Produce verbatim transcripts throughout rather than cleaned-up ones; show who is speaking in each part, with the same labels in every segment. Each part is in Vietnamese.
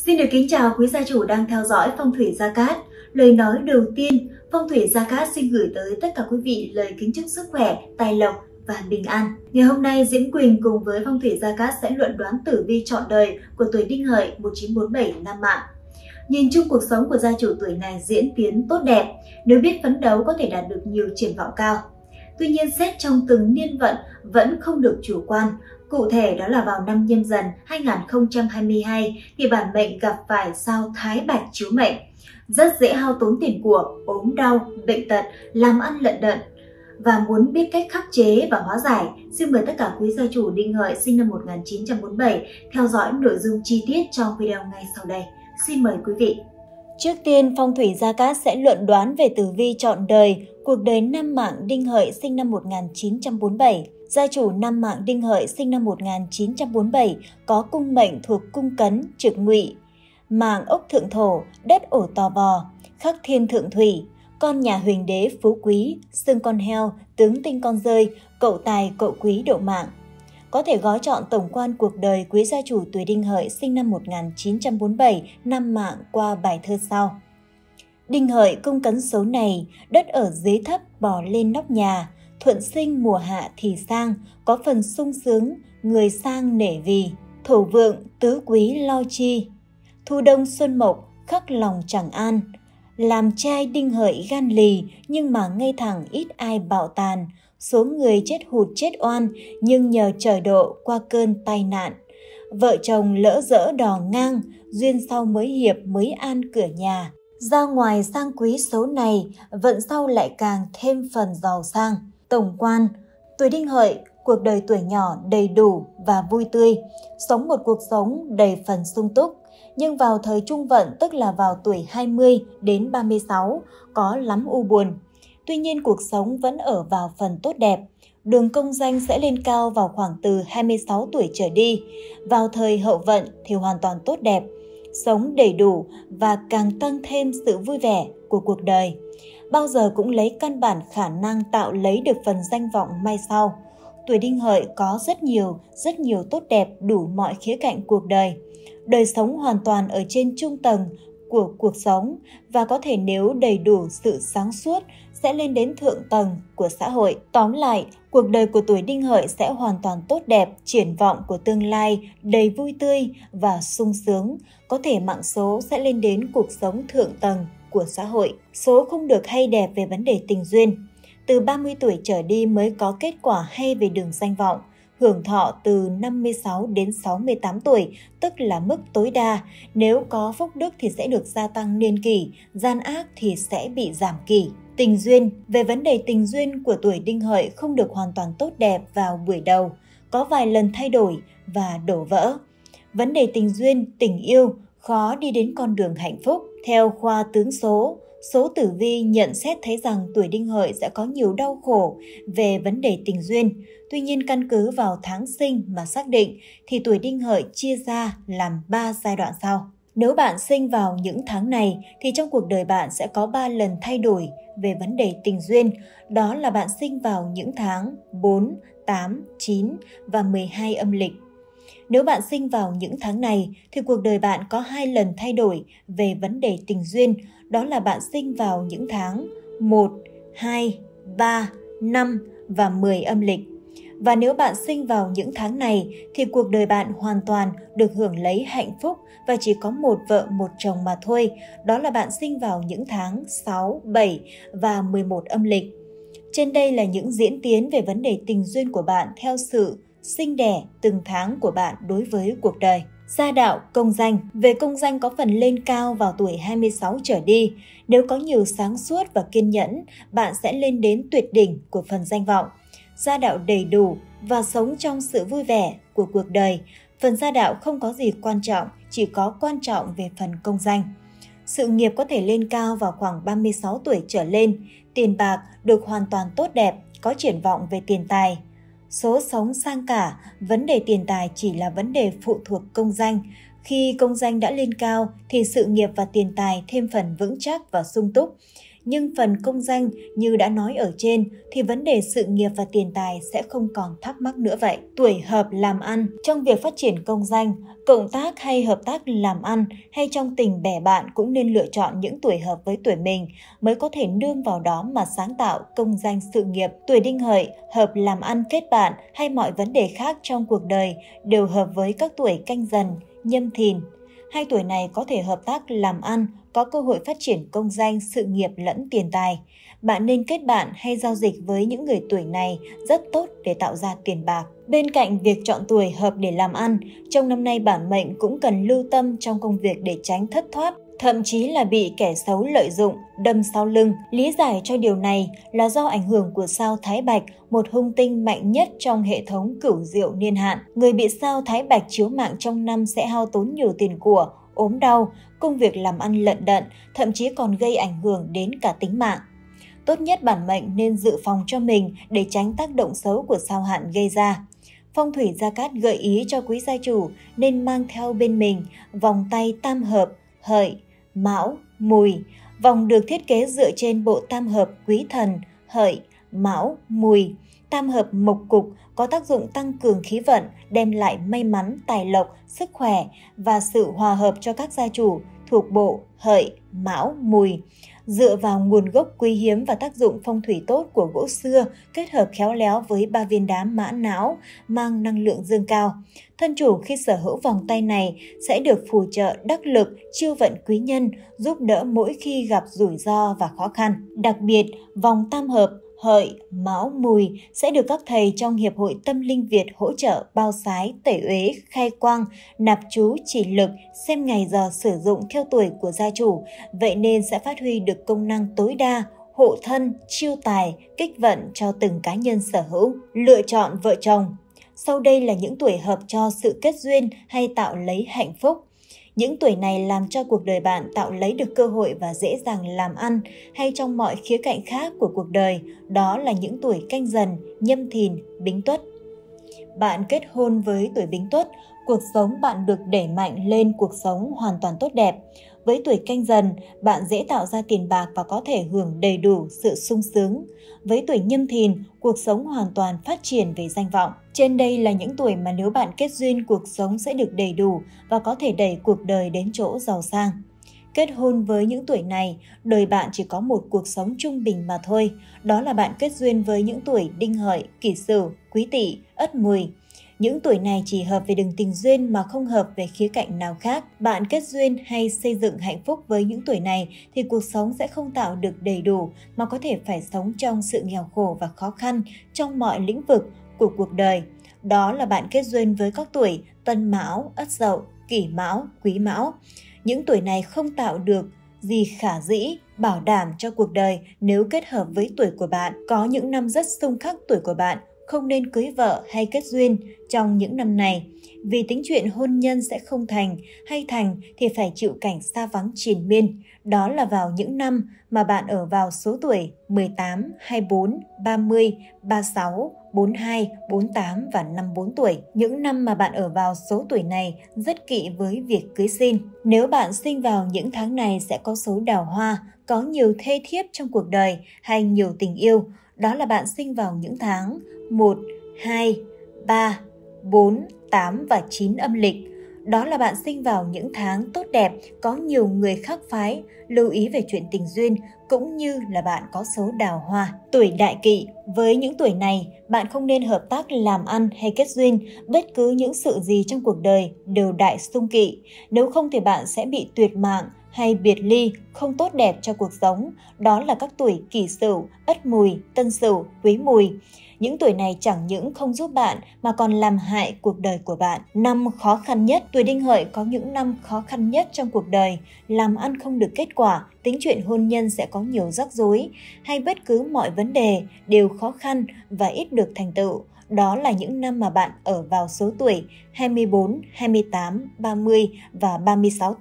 Speaker 1: Xin được kính chào quý gia chủ đang theo dõi Phong thủy Gia Cát. Lời nói đầu tiên, Phong thủy Gia Cát xin gửi tới tất cả quý vị lời kính chúc sức khỏe, tài lộc và bình an. Ngày hôm nay, Diễm Quỳnh cùng với Phong thủy Gia Cát sẽ luận đoán tử vi trọn đời của tuổi Đinh Hợi một chín bốn bảy năm Mạng. Nhìn chung cuộc sống của gia chủ tuổi này diễn tiến tốt đẹp, nếu biết phấn đấu có thể đạt được nhiều triển vọng cao. Tuy nhiên, xét trong từng niên vận vẫn không được chủ quan. Cụ thể đó là vào năm Nhâm Dần hai nghìn không trăm hai mươi hai thì bản mệnh gặp phải sao Thái Bạch chiếu mệnh. Rất dễ hao tốn tiền của, ốm đau, bệnh tật, làm ăn lận đận. Và muốn biết cách khắc chế và hóa giải, xin mời tất cả quý gia chủ Đinh Hợi sinh năm một nghìn chín trăm bốn mươi bảy theo dõi nội dung chi tiết trong video ngay sau đây. Xin mời quý vị. Trước tiên, Phong thủy Gia Cát sẽ luận đoán về tử vi trọn đời, cuộc đời năm Mạng Đinh Hợi sinh năm một nghìn chín trăm bốn mươi bảy. Gia chủ năm Mạng Đinh Hợi sinh năm một nghìn chín trăm bốn mươi bảy có cung mệnh thuộc cung Cấn, trực Ngụy. Mạng ốc thượng thổ, đất ổ tò vò, khắc thiên thượng thủy, con nhà Huỳnh đế phú quý, xương con heo, tướng tinh con rơi, cậu tài cậu quý độ mạng. Có thể gói chọn tổng quan cuộc đời quý gia chủ tuổi Đinh Hợi sinh năm một nghìn chín trăm bốn mươi bảy năm Mạng qua bài thơ sau. Đinh Hợi cung Cấn số này, đất ở dưới thấp bò lên nóc nhà, thuận sinh mùa hạ thì sang, có phần sung sướng, người sang nể vì, thổ vượng tứ quý lo chi. Thu đông xuân mộc, khắc lòng chẳng an, làm trai Đinh Hợi gan lì, nhưng mà ngây thẳng ít ai bạo tàn. Số người chết hụt chết oan, nhưng nhờ trời độ qua cơn tai nạn. Vợ chồng lỡ dỡ đò ngang, duyên sau mới hiệp mới an cửa nhà. Ra ngoài sang quý số này, vận sau lại càng thêm phần giàu sang. Tổng quan, tuổi Đinh Hợi, cuộc đời tuổi nhỏ đầy đủ và vui tươi, sống một cuộc sống đầy phần sung túc. Nhưng vào thời trung vận, tức là vào tuổi hai mươi đến ba mươi sáu, có lắm u buồn. Tuy nhiên cuộc sống vẫn ở vào phần tốt đẹp. Đường công danh sẽ lên cao vào khoảng từ hai mươi sáu tuổi trở đi. Vào thời hậu vận thì hoàn toàn tốt đẹp, sống đầy đủ và càng tăng thêm sự vui vẻ của cuộc đời. Bao giờ cũng lấy căn bản khả năng tạo lấy được phần danh vọng mai sau. Tuổi Đinh Hợi có rất nhiều, rất nhiều tốt đẹp đủ mọi khía cạnh cuộc đời. Đời sống hoàn toàn ở trên trung tầng của cuộc sống và có thể nếu đầy đủ sự sáng suốt sẽ lên đến thượng tầng của xã hội. Tóm lại, cuộc đời của tuổi Đinh Hợi sẽ hoàn toàn tốt đẹp, triển vọng của tương lai đầy vui tươi và sung sướng. Có thể mạng số sẽ lên đến cuộc sống thượng tầng của xã hội. Số không được hay đẹp về vấn đề tình duyên. Từ ba mươi tuổi trở đi mới có kết quả hay về đường danh vọng. Hưởng thọ từ năm mươi sáu đến sáu mươi tám tuổi, tức là mức tối đa. Nếu có phúc đức thì sẽ được gia tăng niên kỷ, gian ác thì sẽ bị giảm kỷ. Tình duyên, về vấn đề tình duyên của tuổi Đinh Hợi không được hoàn toàn tốt đẹp vào buổi đầu, có vài lần thay đổi và đổ vỡ. Vấn đề tình duyên, tình yêu, khó đi đến con đường hạnh phúc. Theo khoa tướng số, số tử vi nhận xét thấy rằng tuổi Đinh Hợi sẽ có nhiều đau khổ về vấn đề tình duyên. Tuy nhiên căn cứ vào tháng sinh mà xác định thì tuổi Đinh Hợi chia ra làm ba giai đoạn sau. Nếu bạn sinh vào những tháng này thì trong cuộc đời bạn sẽ có ba lần thay đổi về vấn đề tình duyên. Đó là bạn sinh vào những tháng bốn, tám, chín và mười hai âm lịch. Nếu bạn sinh vào những tháng này thì cuộc đời bạn có hai lần thay đổi về vấn đề tình duyên. Đó là bạn sinh vào những tháng một, hai, ba, năm và mười âm lịch. Và nếu bạn sinh vào những tháng này thì cuộc đời bạn hoàn toàn được hưởng lấy hạnh phúc và chỉ có một vợ một chồng mà thôi. Đó là bạn sinh vào những tháng sáu, bảy và mười một âm lịch. Trên đây là những diễn tiến về vấn đề tình duyên của bạn theo sự sinh đẻ từng tháng của bạn đối với cuộc đời. Gia đạo, công danh. Về công danh có phần lên cao vào tuổi hai mươi sáu trở đi. Nếu có nhiều sáng suốt và kiên nhẫn, bạn sẽ lên đến tuyệt đỉnh của phần danh vọng. Gia đạo đầy đủ và sống trong sự vui vẻ của cuộc đời. Phần gia đạo không có gì quan trọng, chỉ có quan trọng về phần công danh. Sự nghiệp có thể lên cao vào khoảng ba mươi sáu tuổi trở lên. Tiền bạc được hoàn toàn tốt đẹp, có triển vọng về tiền tài. Số sống sang cả, vấn đề tiền tài chỉ là vấn đề phụ thuộc công danh. Khi công danh đã lên cao thì sự nghiệp và tiền tài thêm phần vững chắc và sung túc. Nhưng phần công danh như đã nói ở trên thì vấn đề sự nghiệp và tiền tài sẽ không còn thắc mắc nữa vậy. Tuổi hợp làm ăn, trong việc phát triển công danh, cộng tác hay hợp tác làm ăn hay trong tình bè bạn cũng nên lựa chọn những tuổi hợp với tuổi mình mới có thể nương vào đó mà sáng tạo công danh sự nghiệp. Tuổi Đinh Hợi hợp làm ăn kết bạn hay mọi vấn đề khác trong cuộc đời đều hợp với các tuổi Canh Dần, Nhâm Thìn. Hai tuổi này có thể hợp tác làm ăn, có cơ hội phát triển công danh, sự nghiệp lẫn tiền tài. Bạn nên kết bạn hay giao dịch với những người tuổi này rất tốt để tạo ra tiền bạc. Bên cạnh việc chọn tuổi hợp để làm ăn, trong năm nay bản mệnh cũng cần lưu tâm trong công việc để tránh thất thoát, thậm chí là bị kẻ xấu lợi dụng, đâm sau lưng. Lý giải cho điều này là do ảnh hưởng của sao Thái Bạch, một hung tinh mạnh nhất trong hệ thống cửu diệu niên hạn. Người bị sao Thái Bạch chiếu mạng trong năm sẽ hao tốn nhiều tiền của, ốm đau, công việc làm ăn lận đận, thậm chí còn gây ảnh hưởng đến cả tính mạng. Tốt nhất bản mệnh nên dự phòng cho mình để tránh tác động xấu của sao hạn gây ra. Phong thủy Gia Cát gợi ý cho quý gia chủ nên mang theo bên mình vòng tay tam hợp Hợi, Mão, Mùi. Vòng được thiết kế dựa trên bộ tam hợp Quý Thần, Hợi, Mão, Mùi. Tam hợp mộc cục có tác dụng tăng cường khí vận, đem lại may mắn, tài lộc, sức khỏe và sự hòa hợp cho các gia chủ thuộc bộ Hợi, Mão, Mùi. Dựa vào nguồn gốc quý hiếm và tác dụng phong thủy tốt của gỗ xưa kết hợp khéo léo với ba viên đá mã não mang năng lượng dương cao. Thân chủ khi sở hữu vòng tay này sẽ được phù trợ đắc lực, chiêu vận quý nhân, giúp đỡ mỗi khi gặp rủi ro và khó khăn. Đặc biệt, vòng tam hợp Hợi, Mão, Mùi sẽ được các thầy trong Hiệp hội Tâm Linh Việt hỗ trợ bao sái, tẩy uế, khai quang, nạp chú, chỉ lực, xem ngày giờ sử dụng theo tuổi của gia chủ, vậy nên sẽ phát huy được công năng tối đa, hộ thân, chiêu tài, kích vận cho từng cá nhân sở hữu. Lựa chọn vợ chồng. Sau đây là những tuổi hợp cho sự kết duyên hay tạo lấy hạnh phúc. Những tuổi này làm cho cuộc đời bạn tạo lấy được cơ hội và dễ dàng làm ăn hay trong mọi khía cạnh khác của cuộc đời, đó là những tuổi Canh Dần, Nhâm Thìn, Bính Tuất. Bạn kết hôn với tuổi Bính Tuất, cuộc sống bạn được đẩy mạnh lên cuộc sống hoàn toàn tốt đẹp. Với tuổi Canh Dần, bạn dễ tạo ra tiền bạc và có thể hưởng đầy đủ sự sung sướng. Với tuổi Nhâm Thìn, cuộc sống hoàn toàn phát triển về danh vọng. Trên đây là những tuổi mà nếu bạn kết duyên, cuộc sống sẽ được đầy đủ và có thể đẩy cuộc đời đến chỗ giàu sang. Kết hôn với những tuổi này, đời bạn chỉ có một cuộc sống trung bình mà thôi. Đó là bạn kết duyên với những tuổi Đinh Hợi, Kỷ Sửu, Quý Tỵ, Ất Mùi. Những tuổi này chỉ hợp về đường tình duyên mà không hợp về khía cạnh nào khác. Bạn kết duyên hay xây dựng hạnh phúc với những tuổi này thì cuộc sống sẽ không tạo được đầy đủ mà có thể phải sống trong sự nghèo khổ và khó khăn trong mọi lĩnh vực của cuộc đời. Đó là bạn kết duyên với các tuổi Tân Mão, Ất Dậu, Kỷ Mão, Quý Mão. Những tuổi này không tạo được gì khả dĩ, bảo đảm cho cuộc đời nếu kết hợp với tuổi của bạn. Có những năm rất xung khắc tuổi của bạn, không nên cưới vợ hay kết duyên trong những năm này, vì tính chuyện hôn nhân sẽ không thành, hay thành thì phải chịu cảnh xa vắng triền miên. Đó là vào những năm mà bạn ở vào số tuổi mười tám, hai mươi bốn, ba mươi, ba mươi sáu, bốn mươi hai, bốn mươi tám và năm mươi bốn tuổi. Những năm mà bạn ở vào số tuổi này rất kỵ với việc cưới xin. Nếu bạn sinh vào những tháng này sẽ có số đào hoa, có nhiều thê thiếp trong cuộc đời hay nhiều tình yêu. Đó là bạn sinh vào những tháng một, hai, ba, bốn, tám và chín âm lịch. Đó là bạn sinh vào những tháng tốt đẹp, có nhiều người khác phái, lưu ý về chuyện tình duyên, cũng như là bạn có số đào hoa. Tuổi Đại Kỵ. Với những tuổi này, bạn không nên hợp tác làm ăn hay kết duyên, bất cứ những sự gì trong cuộc đời đều đại xung kỵ. Nếu không thì bạn sẽ bị tuyệt mạng hay biệt ly, không tốt đẹp cho cuộc sống. Đó là các tuổi Kỷ Sửu, Ất Mùi, Tân Sửu, Quý Mùi. Những tuổi này chẳng những không giúp bạn mà còn làm hại cuộc đời của bạn. Năm khó khăn nhất. Tuổi Đinh Hợi có những năm khó khăn nhất trong cuộc đời. Làm ăn không được kết quả, tính chuyện hôn nhân sẽ có nhiều rắc rối, hay bất cứ mọi vấn đề đều khó khăn và ít được thành tựu. Đó là những năm mà bạn ở vào số tuổi hai mươi bốn, hai mươi tám, ba mươi và ba mươi sáu tuổi.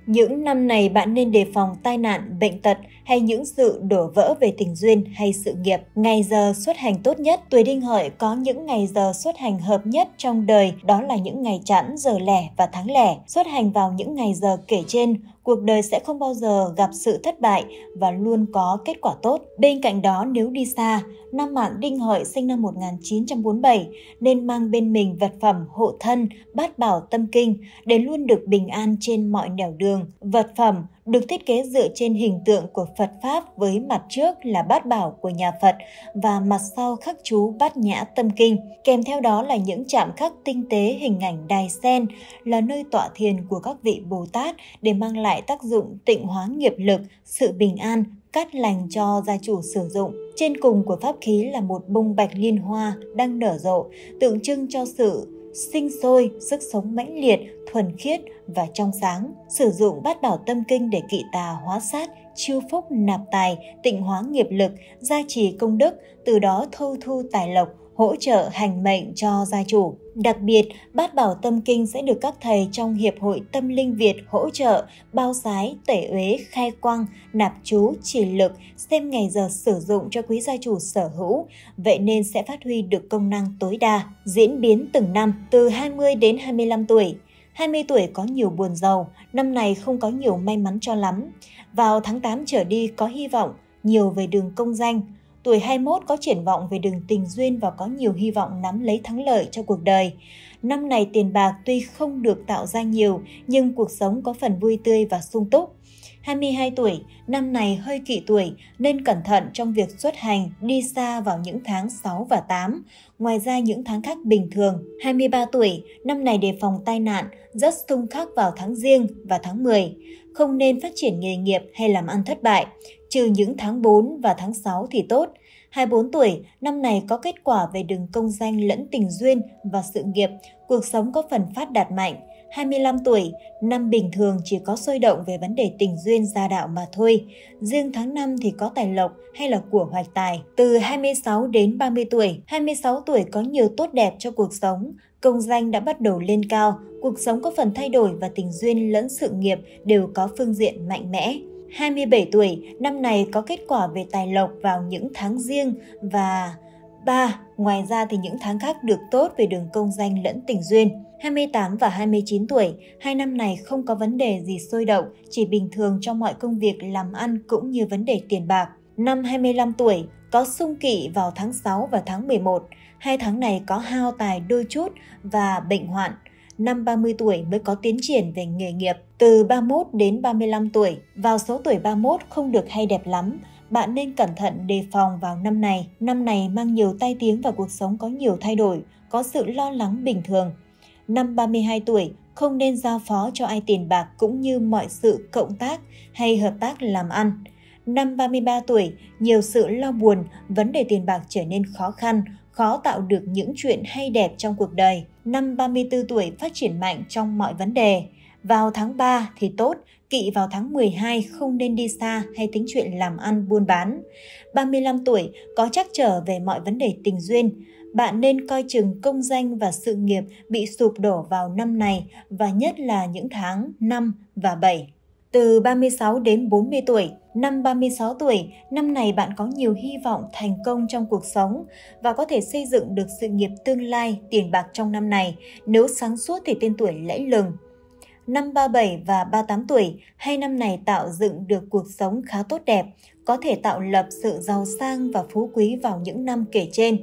Speaker 1: Những năm này bạn nên đề phòng tai nạn, bệnh tật hay những sự đổ vỡ về tình duyên hay sự nghiệp. Ngày giờ xuất hành tốt nhất, tuổi Đinh Hợi có những ngày giờ xuất hành hợp nhất trong đời, đó là những ngày chẵn, giờ lẻ và tháng lẻ. Xuất hành vào những ngày giờ kể trên, cuộc đời sẽ không bao giờ gặp sự thất bại và luôn có kết quả tốt. Bên cạnh đó, nếu đi xa, năm mạng Đinh Hợi sinh năm một nghìn chín trăm bốn mươi bảy nên mang bên mình vật phẩm hộ thân, bát bảo tâm kinh để luôn được bình an trên mọi nẻo đường. Vật phẩm được thiết kế dựa trên hình tượng của Phật Pháp với mặt trước là bát bảo của nhà Phật và mặt sau khắc chú Bát Nhã Tâm Kinh. Kèm theo đó là những chạm khắc tinh tế hình ảnh đài sen là nơi tọa thiền của các vị Bồ Tát để mang lại tác dụng tịnh hóa nghiệp lực, sự bình an, cát lành cho gia chủ sử dụng. Trên cùng của pháp khí là một bông bạch liên hoa đang nở rộ, tượng trưng cho sự sinh sôi, sức sống mãnh liệt, thuần khiết và trong sáng. Sử dụng bát bảo tâm kinh để kỵ tà hóa sát, chiêu phúc nạp tài, tịnh hóa nghiệp lực, gia trì công đức, từ đó thâu thu tài lộc, hỗ trợ hành mệnh cho gia chủ. Đặc biệt, bát bảo tâm kinh sẽ được các thầy trong Hiệp hội Tâm Linh Việt hỗ trợ, bao sái, tẩy uế, khai quang, nạp chú, trì lực, xem ngày giờ sử dụng cho quý gia chủ sở hữu, vậy nên sẽ phát huy được công năng tối đa. Diễn biến từng năm, từ hai mươi đến hai mươi lăm tuổi. hai mươi tuổi có nhiều buồn giàu, năm này không có nhiều may mắn cho lắm. Vào tháng tám trở đi có hy vọng, nhiều về đường công danh. Tuổi hai mươi mốt có triển vọng về đường tình duyên và có nhiều hy vọng nắm lấy thắng lợi cho cuộc đời. Năm này tiền bạc tuy không được tạo ra nhiều, nhưng cuộc sống có phần vui tươi và sung túc. hai mươi hai tuổi, năm này hơi kỷ tuổi nên cẩn thận trong việc xuất hành, đi xa vào những tháng sáu và tám, ngoài ra những tháng khác bình thường. hai mươi ba tuổi, năm này đề phòng tai nạn, rất xung khắc vào tháng Giêng và tháng mười. Không nên phát triển nghề nghiệp hay làm ăn thất bại, trừ những tháng bốn và tháng sáu thì tốt. hai mươi bốn tuổi, năm này có kết quả về đường công danh lẫn tình duyên và sự nghiệp, cuộc sống có phần phát đạt mạnh. hai mươi lăm tuổi, năm bình thường chỉ có sôi động về vấn đề tình duyên gia đạo mà thôi. Riêng tháng năm thì có tài lộc hay là của hoạch tài. Từ hai mươi sáu đến ba mươi tuổi, hai mươi sáu tuổi có nhiều tốt đẹp cho cuộc sống, công danh đã bắt đầu lên cao, cuộc sống có phần thay đổi và tình duyên lẫn sự nghiệp đều có phương diện mạnh mẽ. hai mươi bảy tuổi, năm này có kết quả về tài lộc vào những tháng Giêng và ba. Ngoài ra thì những tháng khác được tốt về đường công danh lẫn tình duyên. hai mươi tám và hai mươi chín tuổi, hai năm này không có vấn đề gì sôi động, chỉ bình thường trong mọi công việc làm ăn cũng như vấn đề tiền bạc. Năm hai mươi lăm tuổi, có xung kỵ vào tháng sáu và tháng mười một. Hai tháng này có hao tài đôi chút và bệnh hoạn. Năm ba mươi tuổi mới có tiến triển về nghề nghiệp. Từ ba mươi mốt đến ba mươi lăm tuổi, vào số tuổi ba mươi mốt không được hay đẹp lắm. Bạn nên cẩn thận đề phòng vào năm này. Năm này mang nhiều tai tiếng và cuộc sống có nhiều thay đổi, có sự lo lắng bình thường. Năm ba mươi hai tuổi, không nên giao phó cho ai tiền bạc cũng như mọi sự cộng tác hay hợp tác làm ăn. Năm ba mươi ba tuổi, nhiều sự lo buồn, vấn đề tiền bạc trở nên khó khăn, khó tạo được những chuyện hay đẹp trong cuộc đời. Năm ba mươi tư tuổi phát triển mạnh trong mọi vấn đề. Vào tháng ba thì tốt, kỵ vào tháng mười hai không nên đi xa hay tính chuyện làm ăn buôn bán. ba mươi lăm tuổi có trắc trở về mọi vấn đề tình duyên. Bạn nên coi chừng công danh và sự nghiệp bị sụp đổ vào năm này và nhất là những tháng năm và bảy. Từ ba mươi sáu đến bốn mươi tuổi, năm ba mươi sáu tuổi, năm này bạn có nhiều hy vọng thành công trong cuộc sống và có thể xây dựng được sự nghiệp tương lai, tiền bạc trong năm này. Nếu sáng suốt thì tên tuổi lẫy lừng. Năm ba mươi bảy và ba mươi tám tuổi, hai năm này tạo dựng được cuộc sống khá tốt đẹp, có thể tạo lập sự giàu sang và phú quý vào những năm kể trên.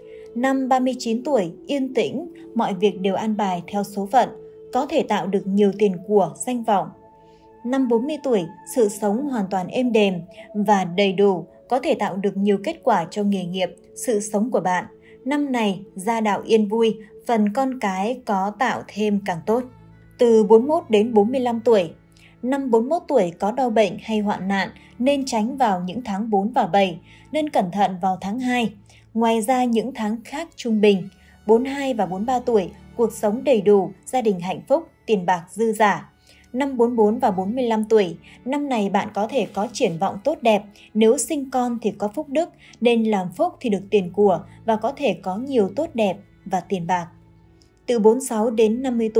Speaker 1: Năm ba mươi chín tuổi, yên tĩnh, mọi việc đều an bài theo số phận, có thể tạo được nhiều tiền của, danh vọng. Năm bốn mươi tuổi, sự sống hoàn toàn êm đềm và đầy đủ, có thể tạo được nhiều kết quả cho nghề nghiệp, sự sống của bạn. Năm này, gia đạo yên vui, phần con cái có tạo thêm càng tốt. Từ bốn mươi mốt đến bốn mươi lăm tuổi, năm bốn mươi mốt tuổi có đau bệnh hay hoạn nạn nên tránh vào những tháng bốn và bảy, nên cẩn thận vào tháng hai. Ngoài ra những tháng khác trung bình, bốn mươi hai và bốn mươi ba tuổi, cuộc sống đầy đủ, gia đình hạnh phúc, tiền bạc dư dả. Năm bốn mươi bốn và bốn mươi lăm tuổi, năm này bạn có thể có triển vọng tốt đẹp, nếu sinh con thì có phúc đức, nên làm phúc thì được tiền của và có thể có nhiều tốt đẹp và tiền bạc. Từ bốn mươi sáu đến năm mươi tuổi,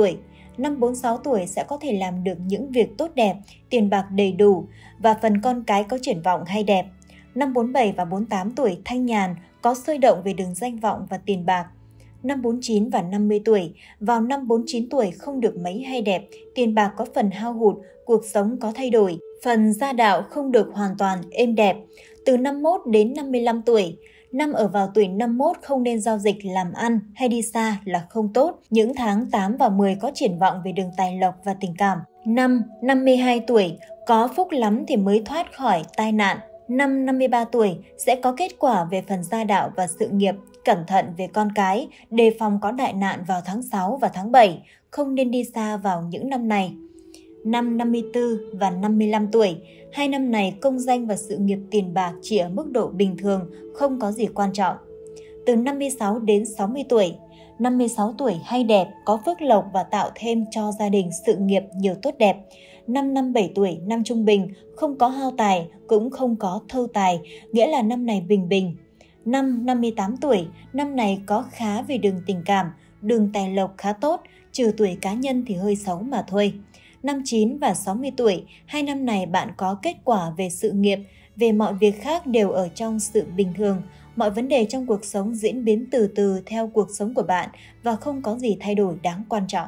Speaker 1: Năm bốn mươi sáu tuổi sẽ có thể làm được những việc tốt đẹp, tiền bạc đầy đủ và phần con cái có triển vọng hay đẹp. Năm bốn mươi bảy và bốn mươi tám tuổi thanh nhàn, có sôi động về đường danh vọng và tiền bạc. Năm bốn mươi chín và năm mươi tuổi, vào năm bốn mươi chín tuổi không được mấy hay đẹp, tiền bạc có phần hao hụt, cuộc sống có thay đổi, phần gia đạo không được hoàn toàn êm đẹp. Từ năm mươi mốt đến năm mươi lăm tuổi, năm ở vào tuổi năm mươi mốt không nên giao dịch, làm ăn hay đi xa là không tốt. Những tháng tám và mười có triển vọng về đường tài lộc và tình cảm. Năm năm mươi hai tuổi, có phúc lắm thì mới thoát khỏi tai nạn. Năm năm mươi ba tuổi sẽ có kết quả về phần gia đạo và sự nghiệp. Cẩn thận về con cái, đề phòng có đại nạn vào tháng sáu và tháng bảy, không nên đi xa vào những năm này. Năm năm mươi tư và năm mươi lăm tuổi, hai năm này công danh và sự nghiệp tiền bạc chỉ ở mức độ bình thường, không có gì quan trọng. Từ năm mươi sáu đến sáu mươi tuổi, năm mươi sáu tuổi hay đẹp, có phước lộc và tạo thêm cho gia đình sự nghiệp nhiều tốt đẹp. Năm năm mươi bảy tuổi, năm trung bình, không có hao tài, cũng không có thâu tài, nghĩa là năm này bình bình. Năm năm mươi tám tuổi, năm này có khá về đường tình cảm, đường tài lộc khá tốt, trừ tuổi cá nhân thì hơi xấu mà thôi. Năm chín và sáu mươi tuổi, hai năm này bạn có kết quả về sự nghiệp, về mọi việc khác đều ở trong sự bình thường. Mọi vấn đề trong cuộc sống diễn biến từ từ theo cuộc sống của bạn và không có gì thay đổi đáng quan trọng.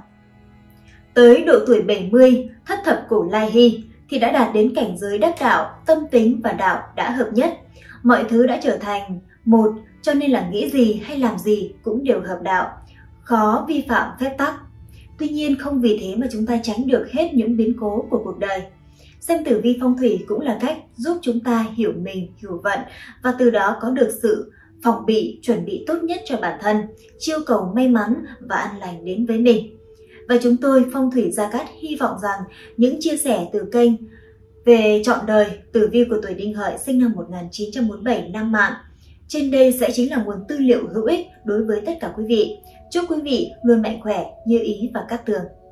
Speaker 1: Tới độ tuổi bảy mươi, thất thập cổ lai hy thì đã đạt đến cảnh giới đắc đạo, tâm tính và đạo đã hợp nhất. Mọi thứ đã trở thành một, cho nên là nghĩ gì hay làm gì cũng đều hợp đạo, khó vi phạm phép tắc. Tuy nhiên không vì thế mà chúng ta tránh được hết những biến cố của cuộc đời. Xem tử vi phong thủy cũng là cách giúp chúng ta hiểu mình, hiểu vận và từ đó có được sự phòng bị, chuẩn bị tốt nhất cho bản thân, chiêu cầu may mắn và an lành đến với mình. Và chúng tôi Phong thủy Gia Cát hy vọng rằng những chia sẻ từ kênh về trọn đời tử vi của tuổi Đinh Hợi sinh năm một nghìn chín trăm bốn mươi bảy năm Mạn trên đây sẽ chính là nguồn tư liệu hữu ích đối với tất cả quý vị. Chúc quý vị luôn mạnh khỏe, như ý và cát tường.